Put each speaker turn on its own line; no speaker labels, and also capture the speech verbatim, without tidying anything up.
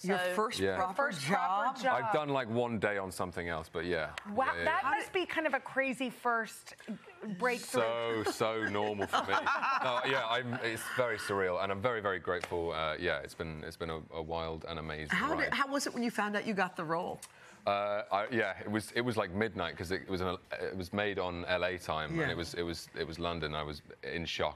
So
Your first
Yeah.
proper
first
job?
proper job.
I've done like one day on something else, but yeah.
Wow,
Yeah, yeah,
that
yeah.
must be kind of a crazy first breakthrough.
So, so normal for me. No, yeah, I'm, it's very surreal, and I'm very, very grateful. Uh, yeah, it's been it's been a, a wild and amazing
How,
ride.
did, how was it when you found out you got the role?
Uh, I, yeah, it was it was like midnight because it, it was an, it was made on L A time,
Yeah.
and it was it was it was London. I was in shock.